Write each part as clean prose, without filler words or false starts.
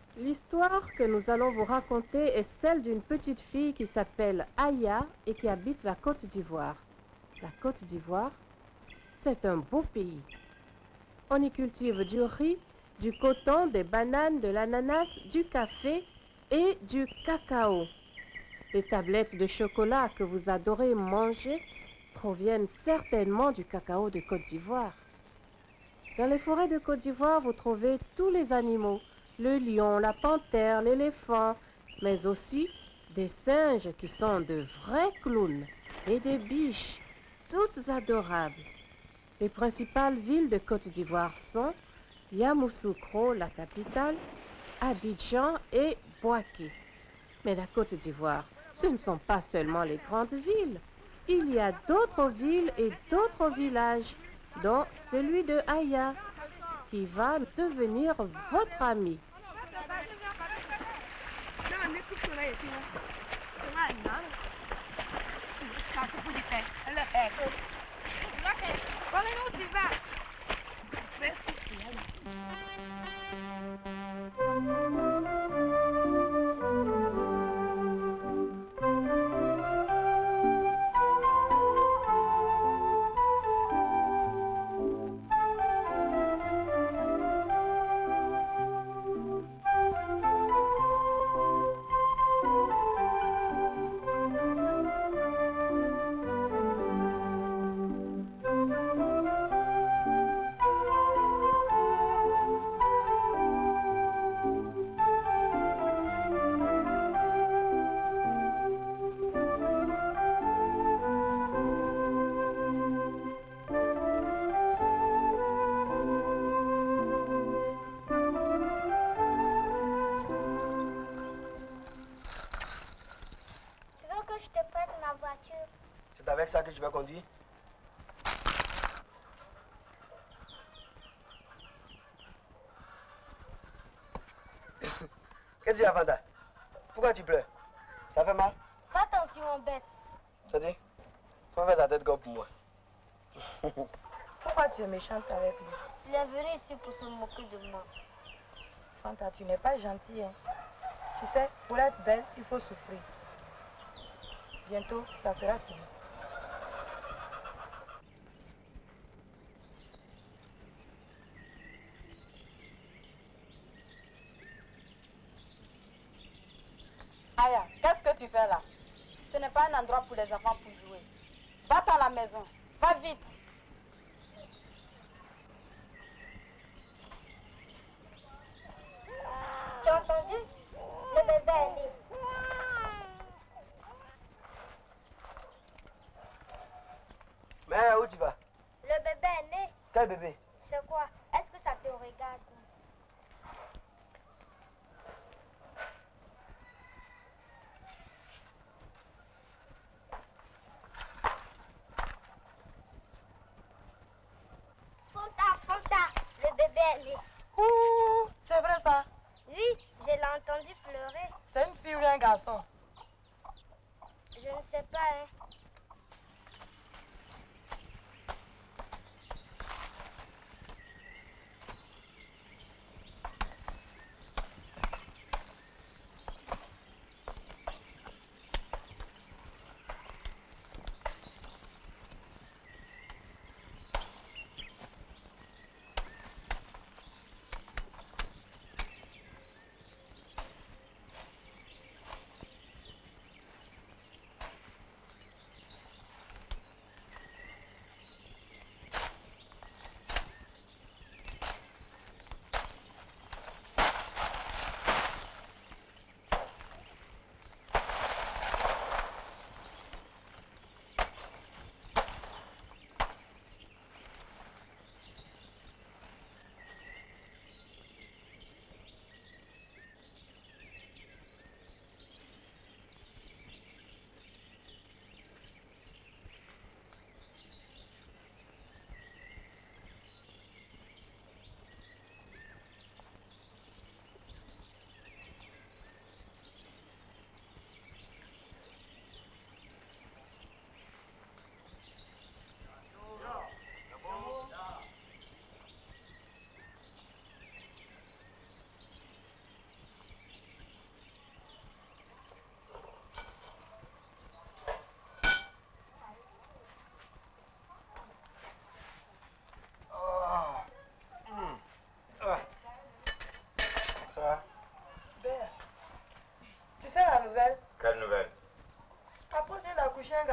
L'histoire que nous allons vous raconter est celle d'une petite fille qui s'appelle Aya et qui habite la Côte d'Ivoire. La Côte d'Ivoire, c'est un beau pays. On y cultive du riz, du coton, des bananes, de l'ananas, du café et du cacao. Les tablettes de chocolat que vous adorez manger proviennent certainement du cacao de Côte d'Ivoire. Dans les forêts de Côte d'Ivoire, vous trouvez tous les animaux, le lion, la panthère, l'éléphant, mais aussi des singes qui sont de vrais clowns et des biches, toutes adorables. Les principales villes de Côte d'Ivoire sont Yamoussoukro, la capitale, Abidjan et Bouaké. Mais la Côte d'Ivoire, ce ne sont pas seulement les grandes villes. Il y a d'autres villes et d'autres villages, dont celui de Aya, qui va devenir votre ami. C'est avec ça que tu vas conduire? Qu'est-ce qu'il y a, Fanta? Pourquoi tu pleures? Ça fait mal? Va-t'en, tu m'embêtes. Ça dit? Faut faire ta tête comme pour moi. Pourquoi tu es méchante avec lui? Il est venu ici pour se moquer de moi. Fanta, tu n'es pas gentille, hein? Tu sais, pour être belle, il faut souffrir. Bientôt, ça sera fini. Aya, qu'est-ce que tu fais là? Ce n'est pas un endroit pour les enfants pour jouer. Va-t'en à la maison. Va vite. Tu as entendu? Le bébé est né. Mais où tu vas? Le bébé est né. Quel bébé? C'est quoi? Est-ce que ça te regarde? Fanta, le bébé est né. Ouh, c'est vrai ça? Oui, je l'ai entendu pleurer. C'est une fille ou un garçon? Je ne sais pas, hein.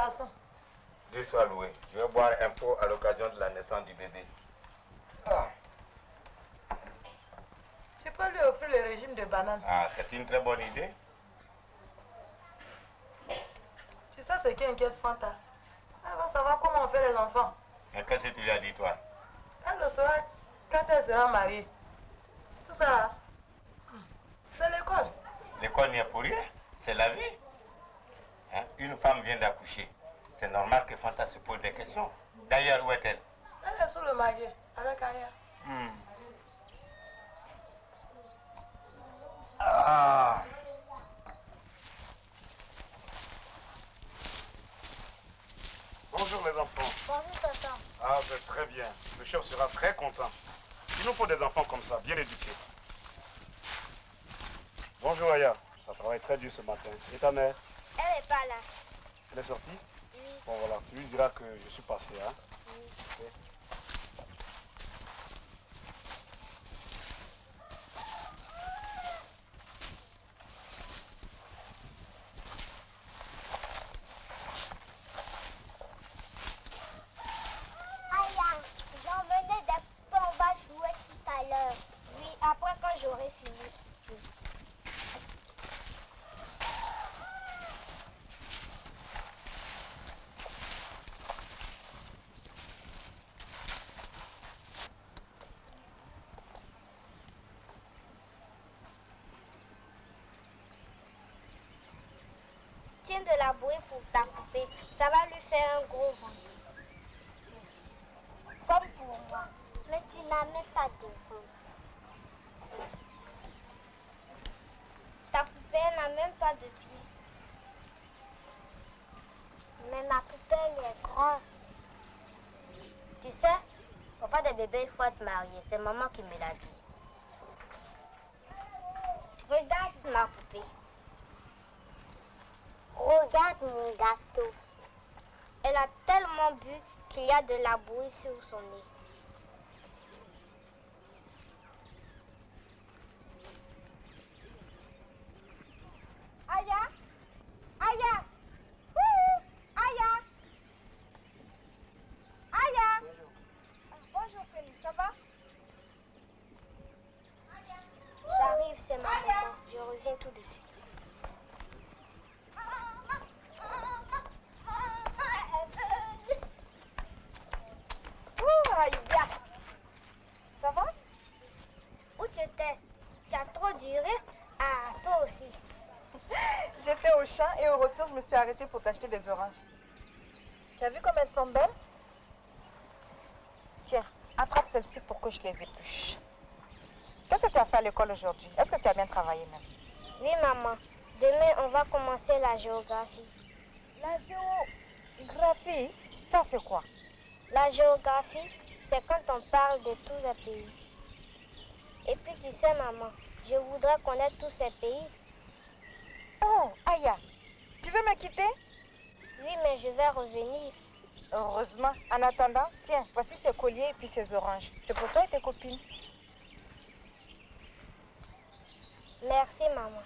garçon. 2 sois loué. Je vais boire un pot à l'occasion de la naissance du bébé. Ah. Tu peux lui offrir le régime de bananes. Ah, c'est une très bonne idée. Tu sais ce qui inquiète Fanta? Elle va savoir comment on fait les enfants. Mais qu'est-ce que tu lui as dit, toi? Elle le saura quand elle sera mariée. Tout ça là, c'est l'école. L'école n'y est pour rien. C'est la vie. Hein? Une femme vient d'accoucher. C'est normal que Fanta se pose des questions. D'ailleurs, où est-elle? Elle est sous le marié, avec Aya. Ah. Bonjour les enfants. Bonjour, tonton. Ah, vous êtes très bien. Le chef sera très content. Il nous faut des enfants comme ça, bien éduqués. Bonjour Aya. Ça travaille très dur ce matin. Et ta mère? Elle n'est pas là. Elle est sortie? Oui. Bon voilà, tu lui diras que je suis passé, hein? Oui. Ok. Aya, j'emmenais des pompes, on va jouer tout à l'heure. Oui, après quand j'aurai fini. Tiens de la bouée pour ta poupée, ça va lui faire un gros ventre. Comme pour moi. Mais tu n'as même pas de ventre. Ta poupée n'a même pas de pied. Mais ma poupée, elle est grosse. Tu sais, papa de bébé, il faut être marié. C'est maman qui me l'a dit. Regarde ma poupée. Regarde mon gâteau. Elle a tellement bu qu'il y a de la bouée sur son nez. Aya! Aya! Wouhou! Aya! Aya! Bonjour Penny, ça va? J'arrive, c'est ma maman. Je reviens tout de suite. Aya! Ça va? Où tu étais? Tu as trop duré? Ah, toi aussi. J'étais au champ et au retour, je me suis arrêtée pour t'acheter des oranges. Tu as vu comme elles sont belles? Tiens, attrape celles-ci pour que je les épluche. Qu'est-ce que tu as fait à l'école aujourd'hui? Est-ce que tu as bien travaillé même? Oui, maman. Demain, on va commencer la géographie. La géographie, ça c'est quoi? La géographie, c'est quand on parle de tous les pays. Et puis, tu sais, maman, je voudrais connaître tous ces pays. Oh, Aya, tu veux me quitter? Oui, mais je vais revenir. Heureusement. En attendant, tiens, voici ces colliers et puis ces oranges. C'est pour toi et tes copines. Merci, maman.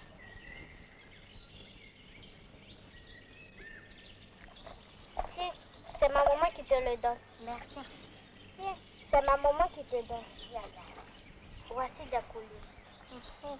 Tiens, c'est ma maman qui te le donne. Merci. Tiens, c'est ma maman qui te donne. Voici des colliers.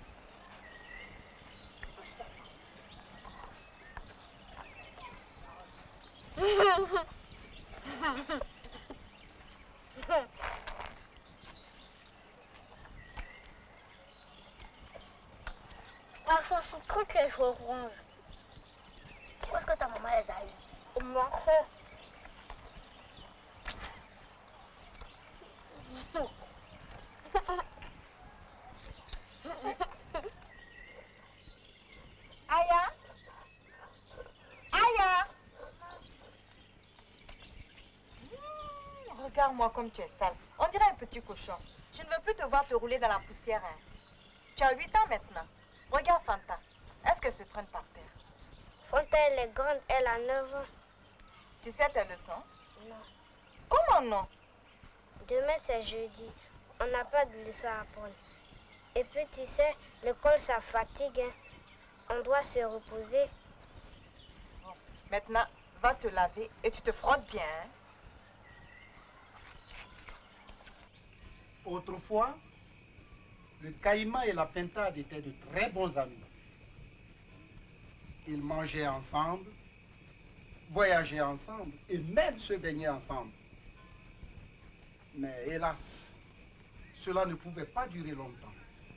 Parce que ce truc les oranges. Où est-ce que ta maman les a eues? Au marché. Aya? Aya? Regarde-moi comme tu es sale. On dirait un petit cochon. Je ne veux plus te voir te rouler dans la poussière. Hein. Tu as 8 ans maintenant. Regarde Fanta. Est-ce qu'elle se traîne par terre? Fanta, elle est grande, elle a 9 ans. Tu sais tes leçons? Non. Comment non? Demain, c'est jeudi. On n'a pas de leçons à apprendre. Et puis, tu sais, l'école, ça fatigue. Hein. On doit se reposer. Bon. Maintenant, Va te laver et tu te frottes bien. Hein? Autrefois, le caïman et la pintade étaient de très bons amis. Ils mangeaient ensemble, voyageaient ensemble et même se baignaient ensemble. Mais hélas, cela ne pouvait pas durer longtemps.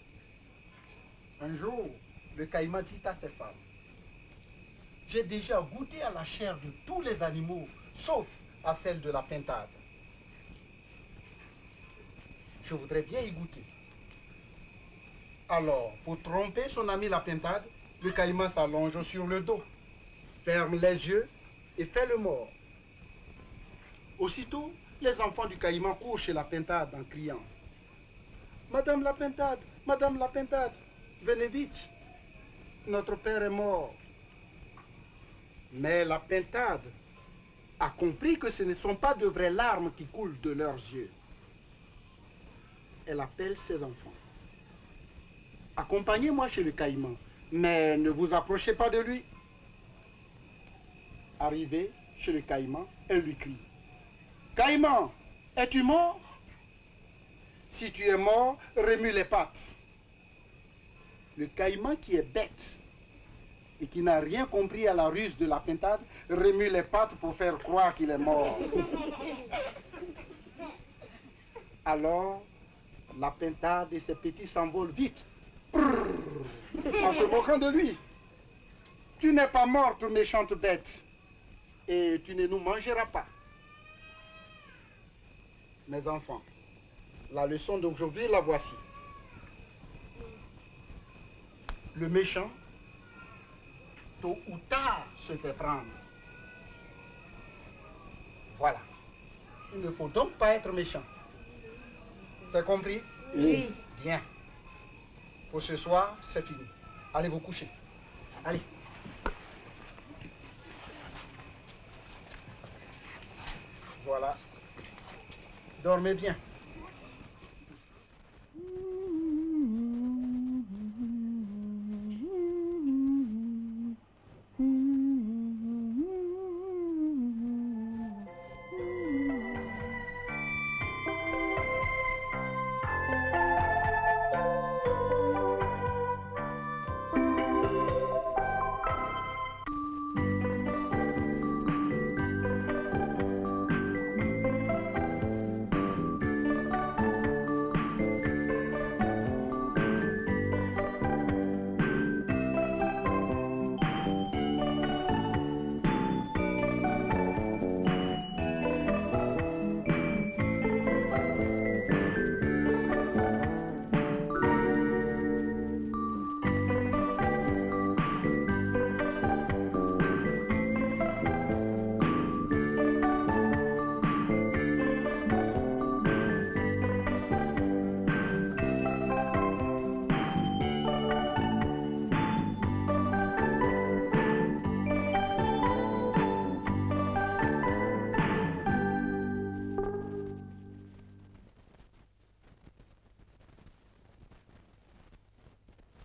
Un jour, le caïman dit à ses femmes: j'ai déjà goûté à la chair de tous les animaux, sauf à celle de la pintade. Je voudrais bien y goûter. Alors, pour tromper son ami la pintade, le caïman s'allonge sur le dos, ferme les yeux et fait le mort. Aussitôt, les enfants du caïman courent chez la pintade en criant: Madame la pintade, venez vite, notre père est mort. Mais la pintade a compris que ce ne sont pas de vraies larmes qui coulent de leurs yeux. Elle appelle ses enfants: accompagnez-moi chez le caïman, mais ne vous approchez pas de lui. Arrivée chez le caïman, elle lui crie: Caïman, es-tu mort? Si tu es mort, remue les pattes. Le caïman, qui est bête et qui n'a rien compris à la ruse de la pintade, remue les pattes pour faire croire qu'il est mort. Alors, la pintade et ses petits s'envolent vite, en se moquant de lui. Tu n'es pas morte, méchante bête, et tu ne nous mangeras pas. Mes enfants, la leçon d'aujourd'hui, la voici. Le méchant, tôt ou tard, se fait prendre. Voilà. Il ne faut donc pas être méchant. C'est compris? Oui. Bien. Pour ce soir, c'est fini. Allez vous coucher. Allez. Voilà. Dormez bien.